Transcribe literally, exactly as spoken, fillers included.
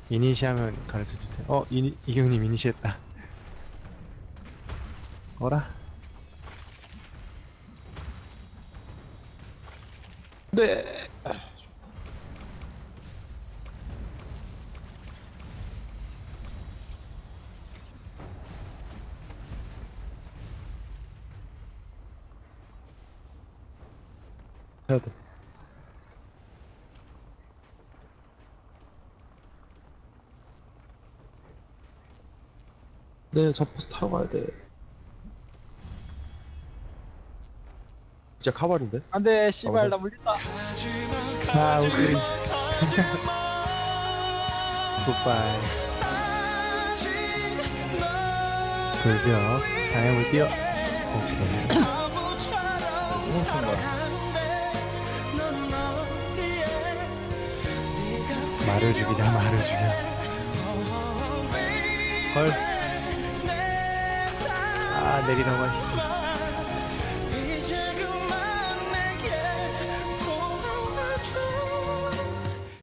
이니시하면 가르쳐주세요. 어, 이니, 이경님 이니시했다. 어라? 네. 해야 돼. 네, 저 버스 타러 가야 돼. 진짜 카발인데? 안돼 씨발 가보자. 나 물린다. 아, 우리. 굿바이. 돌벽. 다이아몬드 뛰어. 오케이. 너무 순간. 말을 죽이자, 말을 죽여. 헐. 아, 내리라고 하시지.